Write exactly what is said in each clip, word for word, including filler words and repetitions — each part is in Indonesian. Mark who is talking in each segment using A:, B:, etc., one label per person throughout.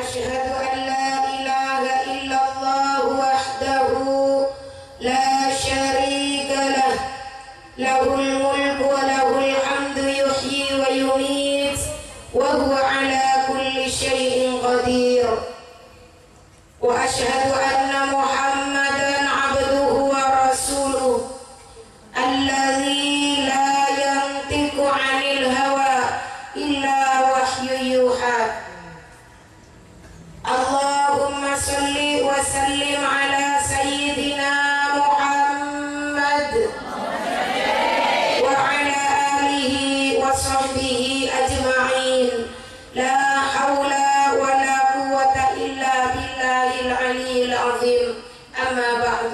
A: أشهد أن لا إله إلا الله وحده لا شريك له له الملك وله الحمد يحيي ويميت وهو على كل شيء قدير وأشهد أن محمدا عبده ورسوله الذي لا ينطق عن الهوى إلا وحي يوحى اللهم صل وسلم على سيدنا محمد وعلى آله وصحبه أجمعين لا حول ولا قوة إلا بالله العلي العظيم أما بعد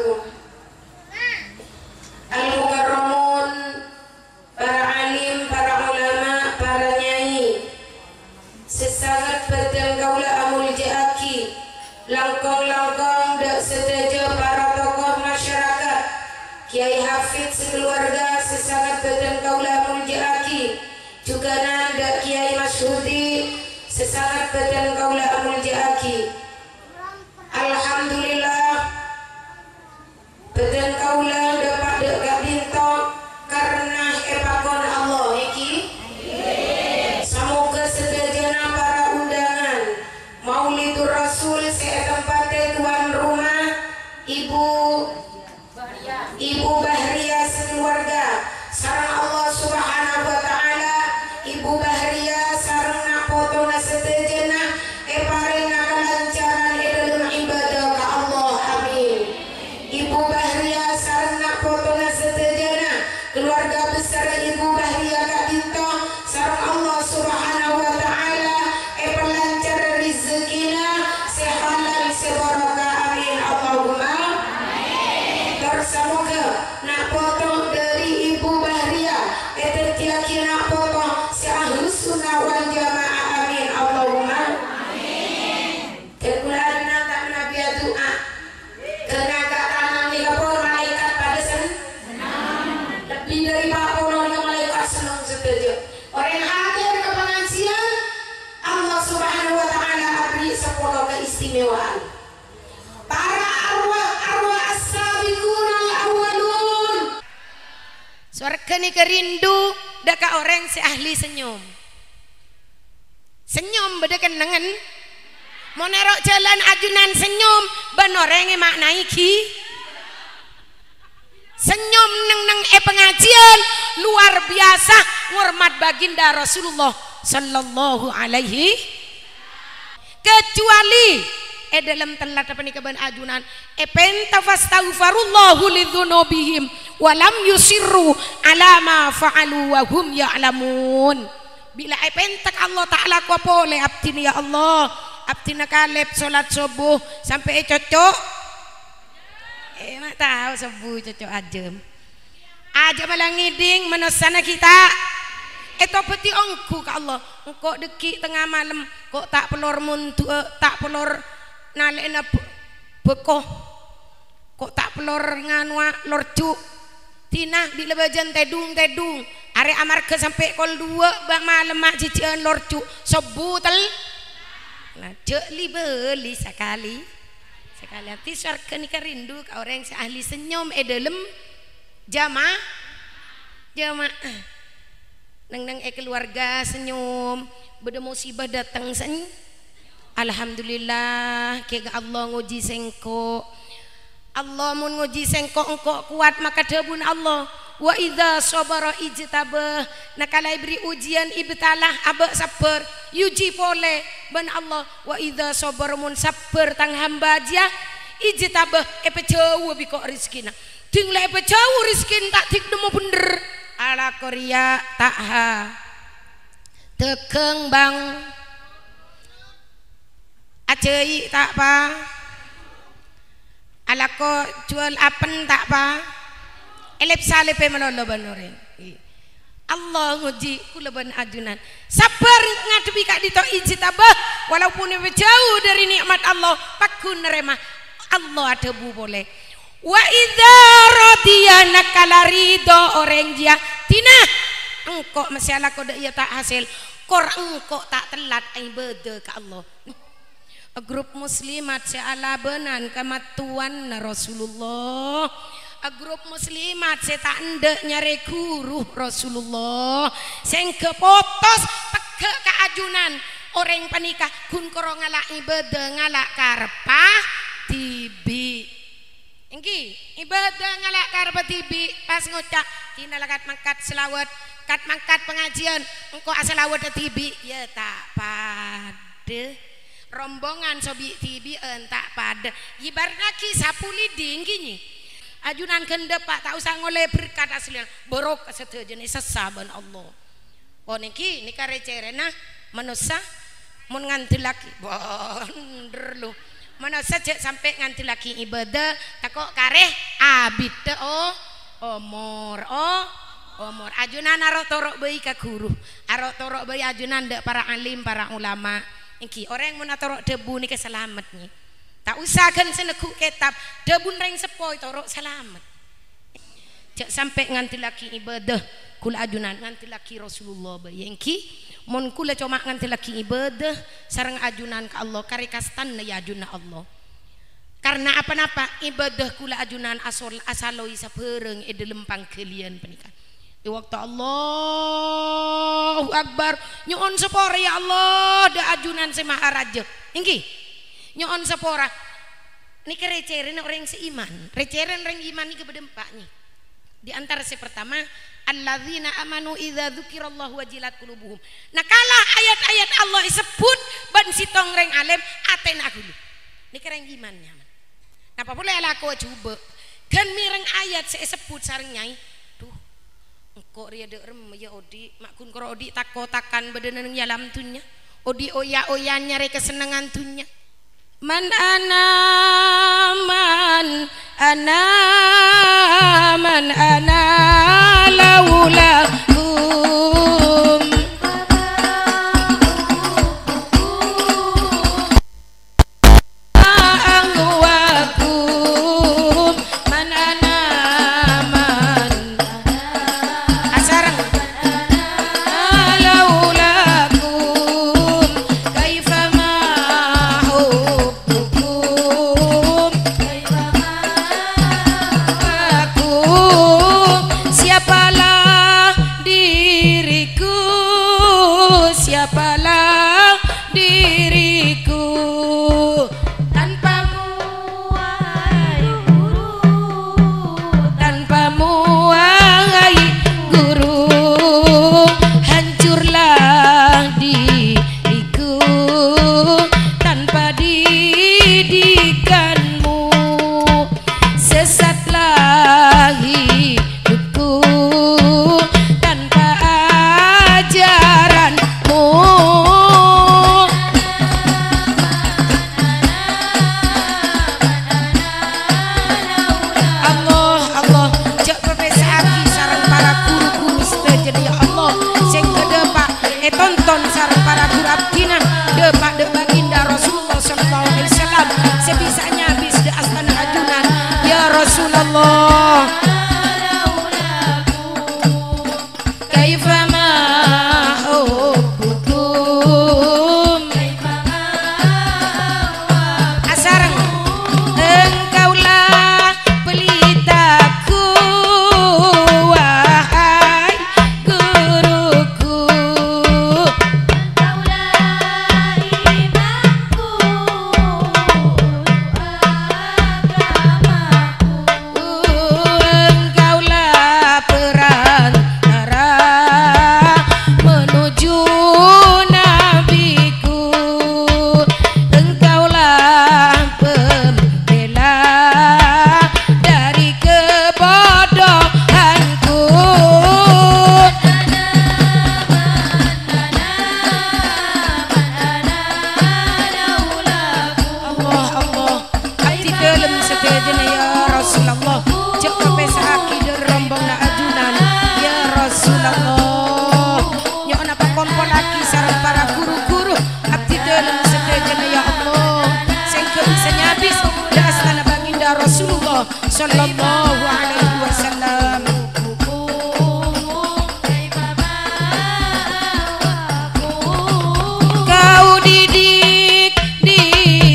A: Al-Mukarramun, para alim, para ulama, para nyai, sesangat betul kaula amul jaaki, langkong-langkong dak sedaja para tokoh masyarakat, Kiai Hafid sekeluarga, sesangat betul kaula amul jaaki, juga nanda Kiai Masyhudi, sesangat betul kaula amul jaaki. Alhamdulillah, betul kaula dapat dekat bintang karena epakon Allah iki. Semoga sedajana para undangan Maulidur Rasul setempat tuan rumah Ibu Ibu Bahria sekeluarga sareng Allah Subhanahu wa taala. Ibu Bahria sareng napotona sedajana eparena kelancaran dalam ibadah ka Allah, amin. Ibu Bahria sareng napotona sedajana keluarga besar Ibu Bahria Kak Dinto sareng Allah Subhanahu wa taala epelancar rezekina sehalal sebarokah, amin Allahumma amin. Tersemoga nak potong dari Ibu Bahria etertiaki nak potong si ahlus sunnah wal jamaah, amin Allahumma amin. Kekulana tak nabi doa kena katanan ni kapol malaikat pada sen lebih dari empat puluh malaikat senang setuju. Orang hadir ke pengajian Allah Subhanahu wa taala beri sepuluh keistimewaan. Para arwah-arwah as-sabiqun al-awwalun. Surga ni kerindu dekat orang si ahli senyum. Senyum bedekan dengan monerok jalan ajunan senyum benoreng maknai ki senyum neng neng e pengajian luar biasa hormat baginda Rasulullah sallallahu alaihi kecuali e dalam telat apa nih keban ajunan e pentafastaghfarullahu lidzunubihim walam yusirru ala ma fa'alu wa hum ya'lamun. Bila e pentak Allah taala ko pole abdini ya Allah abdina kalep salat subuh sampai cocok eh mak tahu subuh cocok ajem aja malah ngiding menusana kita itu peti ongku ke Allah engkau deki tengah malam kok tak pelor muntu eh, tak pelor nalena bekoh kok tak pelor nganwa lorcu tina di lebajan tedung tedung are amarga sampai kol dua bang malam mak cician lorcu subuh tel lah cek li beli sekali sekali hati surga ni kerindu ke orang yang ahli senyum e dalam jamaah jamaah neng neng e keluarga senyum beda musibah datang sen alhamdulillah ke Allah nguji sengko Allah mun nguji sengko engko kuat maka debun Allah wa idza sabara ijtabah nakala beri ujian ibtalah abak sabar yuji pole ban Allah wa idza sabara mun sabar tang hamba dia ijtabah epe jauh bi kok rezekina ting le epe jauh rezeki tak tik nemu bener ala korea tak ha tekeng bang acei tak pa ala ko jual apen tak pa elep salepe menolong banoren Allah nguji kula ban ajunan sabar ngadepi kak dito ijtabah walaupun jauh dari nikmat Allah pakun nerema Allah ada bu boleh wa idza radiyana kalarido orang dia tina engkau masalah kau dak ia tak hasil kor engkau tak telat ai bede ka Allah grup muslimat seala benan kematuan Rasulullah, grup muslimat tak endek nyari guru Rasulullah, sing kepotos peke keajunan orang panikah kun koro ngalak ibadah ngalak karpah tibi engki ibadah ngalak karpah tibi pas ngucap tina lakat mangkat selawat kat mangkat pengajian engko aselawat tibi ya tak pada rombongan sobi tibi entak pada ibaratnya kisah puliding gini ajunan kendep pak tak usah ngoleh berkat asli borok setelah jenis sesaban Allah oh niki nikah recerena manusia mun nganti laki bener lu mana saja sampai nganti laki ibadah takok kareh abid oh omor oh omor ajunan arok torok bayi ka guru arok torok bayi ajunan dek para alim para ulama iki orang yang mun torok debu nih keselamat nih tak usah kan senekuk kitab debu reng sepoi torok selamat jak sampai nganti laki ibadah kula ajunan nganti laki Rasulullah bayi engki mun kula cuma nganti laki ibadah sareng ajunan ke Allah karikastan ya ajunan Allah karena apa-apa ibadah kula ajunan asal asaloi sapereng e lempang kalian penikan di waktu Allahu Akbar nyuon sepora ya Allah da ajunan si maharaja ingki nyuon sepora ini kereceren orang seiman receren orang iman ini kebedempaknya di antara si pertama alladzina amanu idza dzukirallahu wajilat qulubuhum. Nah kalah ayat-ayat Allah disebut ban sitong reng alim atena dulu. Niki reng imannya. Napa boleh aku coba. Kan mireng ayat saya sebut sareng nyai. Duh. Engko ria de rem ya odi makun karo odi takotakan bedeneng yalam tunya. Odi oya-oya nyari kesenangan tunya. Man ana man ana man ana laulakum angwakum man ana man asarang laulakum kaifa ma hubbukum kaifa ma siapalah diriku siapalah diriku tanpamu wahai guru tanpamu wahai guru hancurlah diriku tanpa didikanmu sesatlah hidupku tanpa ajaranmu Allah Allah jak berbeza aki sareng para guru-guru sedayan ya Allah sing kedepak eh tonton sareng para guru abdina depak de baginda Rasulullah sallallahu alaihi wasallam sebisanya habis de astana ajunan ya Rasulullah kaifa ma hubbukum asarang engkaulah pelitaku wahai guruku engkaulah imanku agamaku engkaulah perantara menuju nabiku engkaulah pembela dari kebodohanku Allah Allah abdi dalam setejen ya Rasulullah cek kepesa aki der rombong na ajunan ya Rasulullah nyon apa kompol aki sareng para guru-guru abdi dalam setejen ya Allah sing bisa nyabis da astana baginda Rasulullah sallallahu alaihi wasallam kau didik di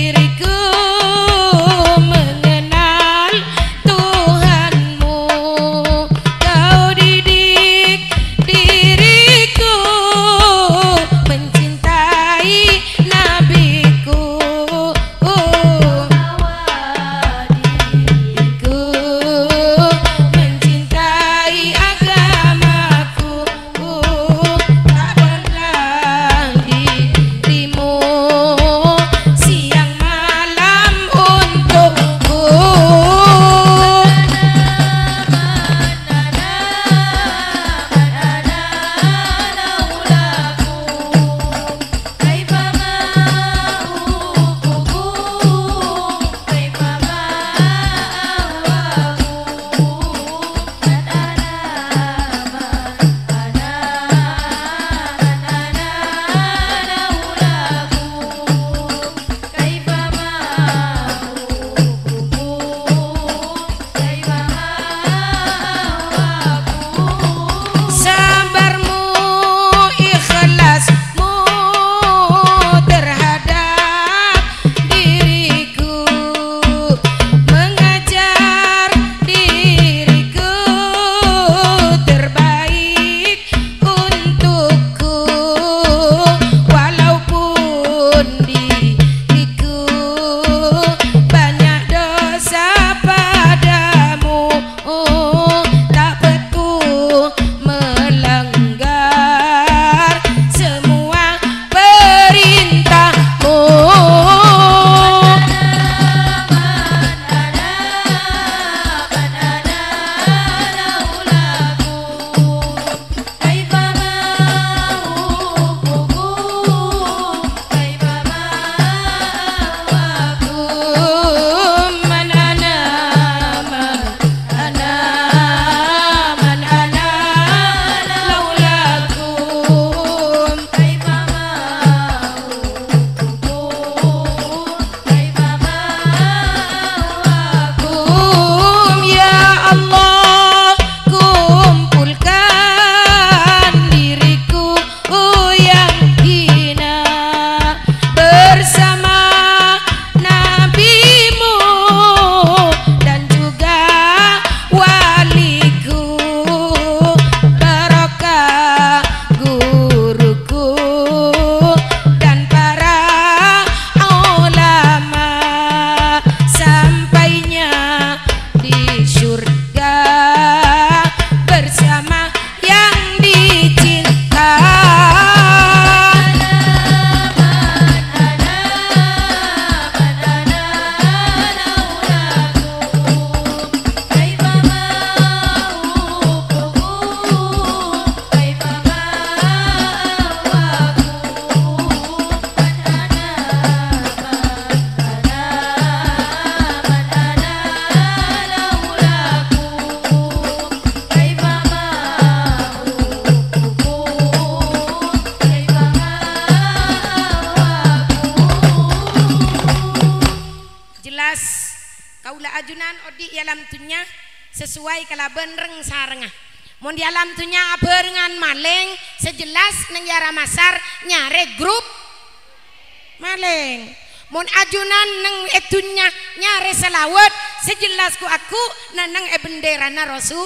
A: ajunan odi alam tunya sesuai kalaban reng sarengah. Mun di alam tunya aberengan maling sejelas neng yara masar nyare grup maling. Mun ajunan neng etunya nyare selawat sejelas ku aku nanang e benderana Rasul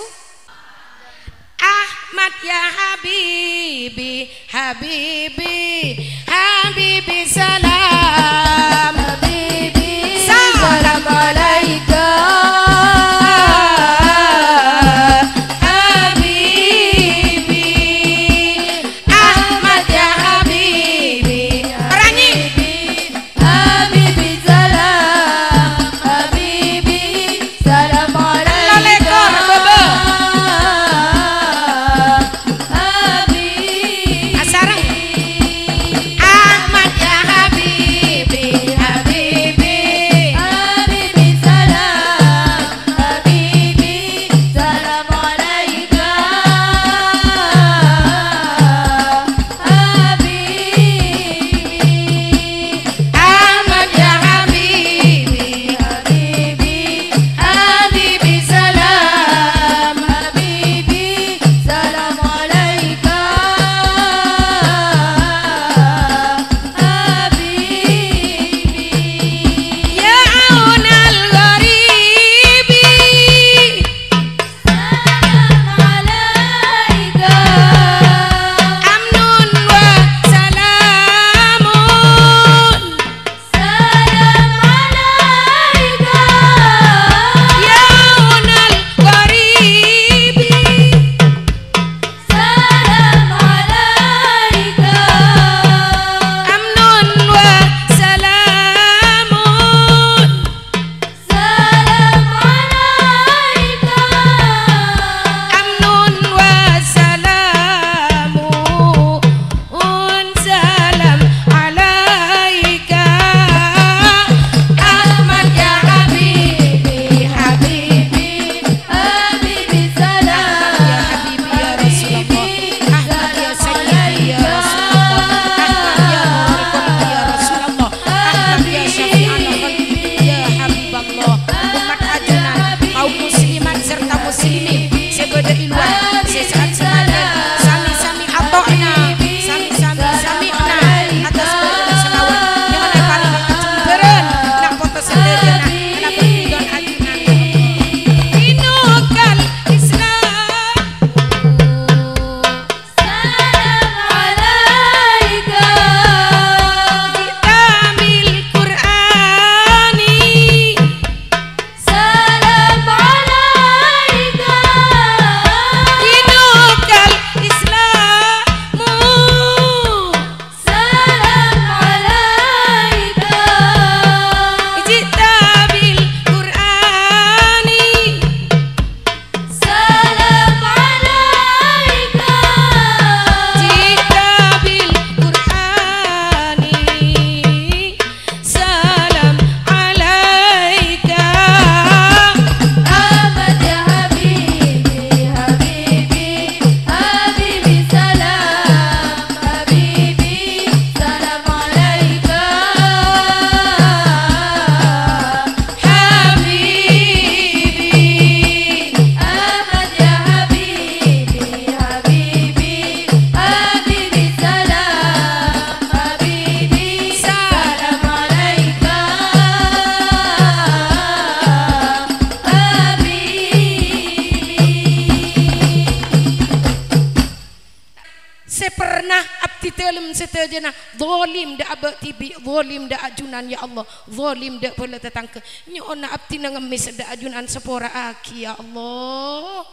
A: Ahmad ya Habibi Habibi Habibi salam Habibi salam alaika setajana zalim da abak tibi zalim da ajunan ya Allah zalim da pula tetangka nyona abti nangemis da ajunan sepora aki ya Allah.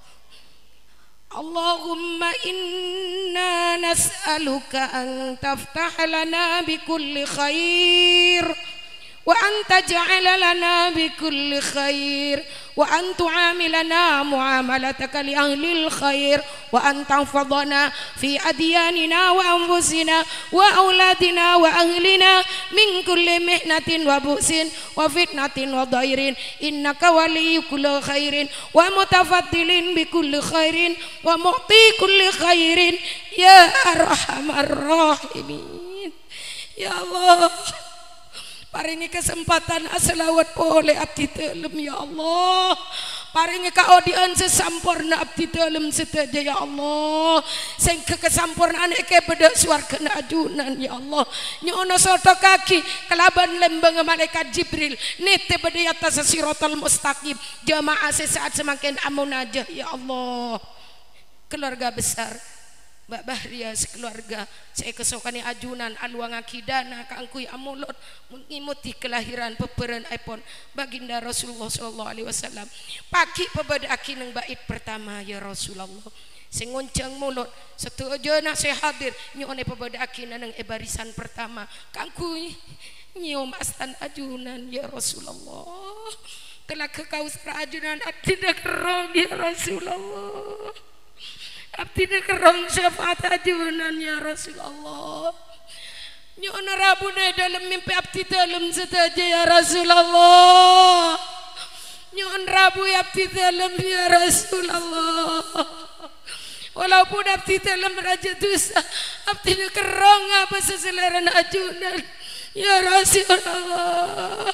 A: Allahumma inna nas'aluka an taftah lana bi kulli khair wa an taj'ala lana bi kulli khair wa an tu'amilana muamalataka li ahli al-khair wa an tanfadana fi adyanina wa anfusina wa auladina wa ahlina min kulli mihnatin wa bu'sin wa fitnatin wa dhairin innaka waliyyu kulli khairin wa mutafaddilin bi kulli khairin wa mu'ti kulli khairin ya arhamar rahimin. Ya Allah, paringi kesempatan aselawat oleh abdi telem ya Allah, paringi kaodian sesampurna abdi telem sedaja ya Allah, sing kesampurnaan eke beda swargana ajunan ya Allah, nyono soto kaki kelaban lembang malaikat Jibril nite beda atas siratal mustaqim jamaah sesaat semakin amun aja ya Allah. Keluarga besar Mbak Bahria sekeluarga saya kesokani ajunan aluang akidana kangkui amulot mengimuti kelahiran peperan iPhone baginda Rasulullah sallallahu alaihi wasallam pagi pebada akineng bait pertama ya Rasulullah sing ngoncang mulut setuju nak saya hadir nyone pebada akinang e barisan pertama kangkui nyium astan ajunan ya Rasulullah telah kekausra ajunan abdi kerong ya Rasulullah abdi kerong syafaat ajunan ya Rasulullah nyono rabune dalam mimpi abdi dalam sedaja ya Rasulullah nyon rabu abdi dalam ya Rasulullah walaupun abdi dalam raja dosa abdi kerong apa seseleran ajunan ya Rasulullah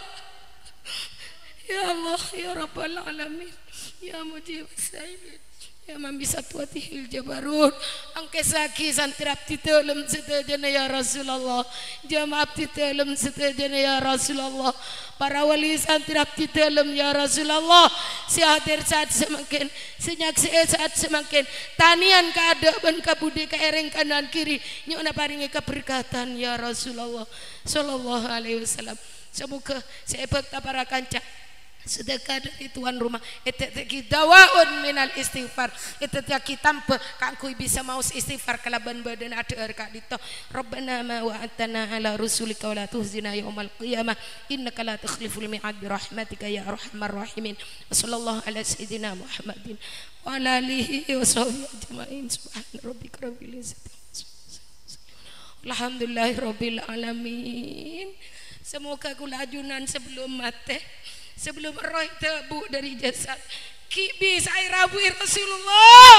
A: ya Allah ya Rabbal Alamin ya Mujib Sayyid ya man bisa tuatihil jabarut angke saki santirap titelem setajana ya Rasulullah jamaah titelem setajana ya Rasulullah para wali santirap titelem ya Rasulullah si hadir saat semakin senyak saat semakin tanian keadaan kabudi keereng kanan kiri nyona paringi keberkatan ya Rasulullah sallallahu alaihi wasallam semoga seebek para kanca sedekah dari tuan rumah eteteki dawaun minal istighfar eteteki tanpa kangkui bisa maus istighfar kalaban badan ada erka dito Rabbana ma wa'atana ala rusulika wa la tuhzina yaumal qiyamah innaka la tukhliful mi'ad bi rahmatika ya arhamar rahimin sallallahu ala sayyidina Muhammadin wa ala alihi wa sahbihi ajmain subhana rabbika rabbil izzati alhamdulillahi rabbil alamin. Semoga kula ajunan sebelum mati sebelum roh tebu dari jasad kibi saya rabu Rasulullah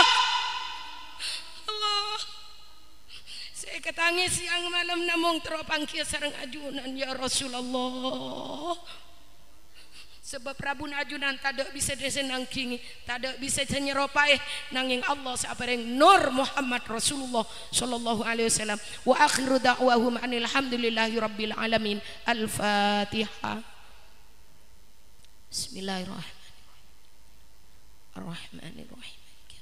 A: Allah saya ketangis siang malam namung teropangkia sareng ajunan ya Rasulullah sebab Prabu ajunan tak bisa disenang kingi tak bisa senyeropai nanging Allah sabareng nur Muhammad Rasulullah sallallahu alaihi wasallam wa akhiru da'wahum anil hamdulillahi rabbil alamin. Al-Fatihah. Bismillahirrahmanirrahim.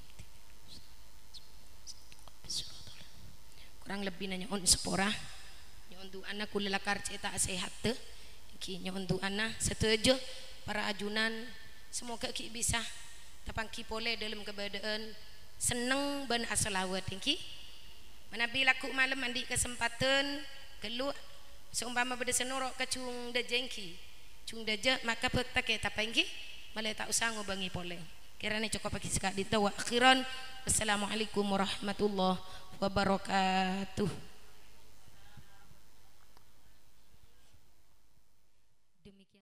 A: Kurang lebih nanya on sepora nyon du anak kula lakar cetak sehat teh ki nyon du anak setuju para ajunan semoga ki bisa tapang ki pole dalam keadaan seneng ben asalawat ki manabi laku malam mandi kesempatan keluar seumpama beda senurok ke cung dejengki cung deje maka pekta ke tapangki malai tak usah ngobangi pole kirane cukup pagi sekali wa akhiran wassalamualaikum warahmatullahi wabarakatuh.